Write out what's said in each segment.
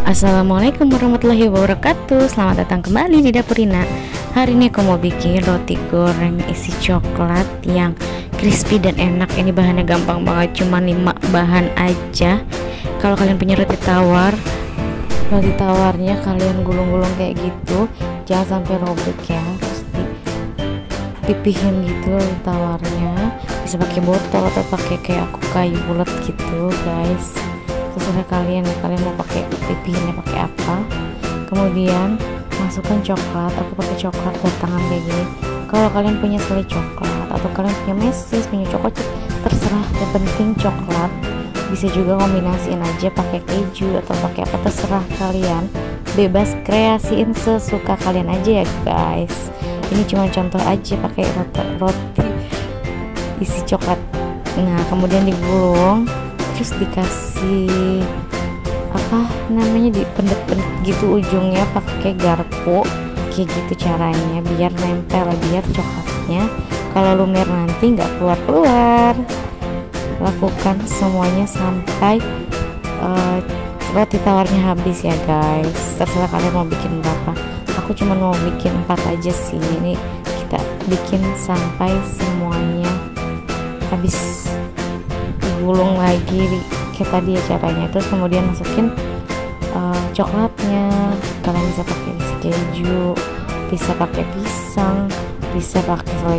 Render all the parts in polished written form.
Assalamualaikum warahmatullahi wabarakatuh. Selamat datang kembali di Dapur Rina. Hari ini aku mau bikin roti goreng isi coklat yang crispy dan enak. Ini bahannya gampang banget, cuma 5 bahan aja. Kalau kalian punya roti tawarnya kalian gulung-gulung kayak gitu, jangan sampai robek ya. Terus dipipihin gitu roti tawarnya. Bisa pakai botol atau pakai kayak aku kayu bulat gitu guys, terserah kalian mau pakai pipihinnya pakai apa. Kemudian masukkan coklat, aku pakai coklat batangan kayak gini. Kalau kalian punya selai coklat atau kalian punya mesis, punya coklat, terserah, yang penting coklat. Bisa juga kombinasiin aja pakai keju atau pakai apa, terserah kalian, bebas kreasiin sesuka kalian aja ya guys. Ini cuma contoh aja pakai roti isi coklat. Nah kemudian digulung, terus dikasih apa namanya, dipendet-pendet gitu ujungnya pakai garpu kayak gitu caranya, biar nempel, biar coklatnya kalau lumer nanti nggak keluar. Lakukan semuanya sampai roti tawarnya habis ya guys, terserah kalian mau bikin berapa. Aku cuma mau bikin 4 aja sih. Ini kita bikin sampai semuanya habis, digulung lagi kayak tadi ya caranya. Terus kemudian masukin coklatnya. Kalian bisa pakai isi keju, bisa pakai pisang, bisa pakai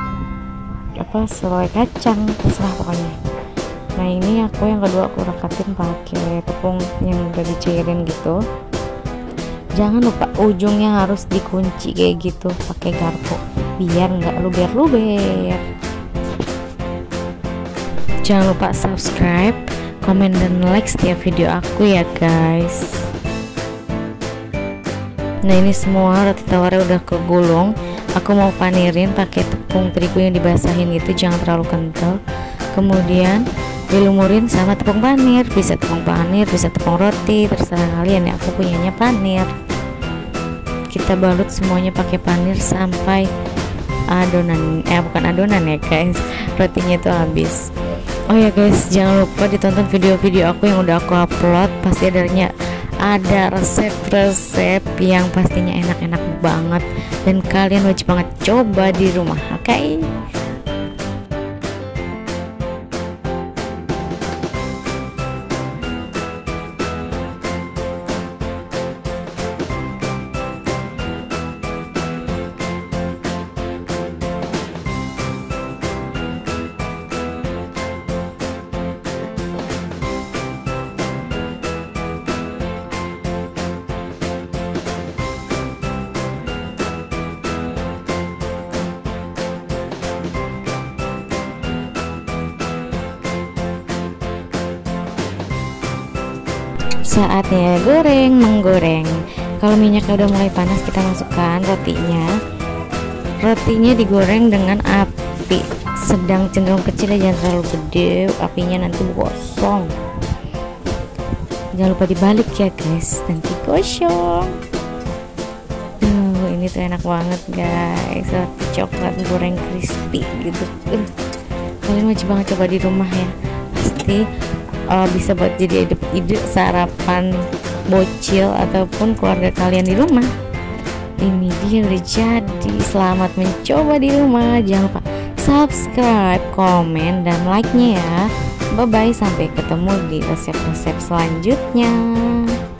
selai kacang, terserah pokoknya. Nah ini aku yang kedua aku rekatin pakai tepung yang udah dicairin gitu. Jangan lupa ujungnya harus dikunci kayak gitu pakai garpu biar nggak luber-luber. Jangan lupa subscribe, komen, dan like setiap video aku ya guys. Nah ini semua roti tawarnya udah kegulung. Aku mau panirin pakai tepung terigu yang dibasahin gitu, jangan terlalu kental. Kemudian dilumurin sama tepung panir, bisa tepung panir, bisa tepung roti, terserah kalian ya. Aku punyanya panir. Kita balut semuanya pakai panir sampai adonan, bukan adonan ya guys, rotinya itu habis. Oh ya guys, jangan lupa ditonton video-video aku yang udah aku upload. Pasti ada resep-resep yang pastinya enak-enak banget dan kalian wajib banget coba di rumah, oke? Saatnya menggoreng. Kalau minyaknya udah mulai panas, kita masukkan rotinya digoreng dengan api sedang cenderung kecil ya, jangan terlalu gede apinya, nanti gosong. Jangan lupa dibalik ya guys, nanti gosong. Ini tuh enak banget guys, roti coklat goreng crispy gitu. Kalian wajib banget coba di rumah ya, pasti bisa buat jadi ide sarapan bocil ataupun keluarga kalian di rumah. Ini dia udah jadi. Selamat mencoba di rumah. Jangan lupa subscribe, komen, dan like-nya ya. Bye bye, sampai ketemu di resep-resep selanjutnya.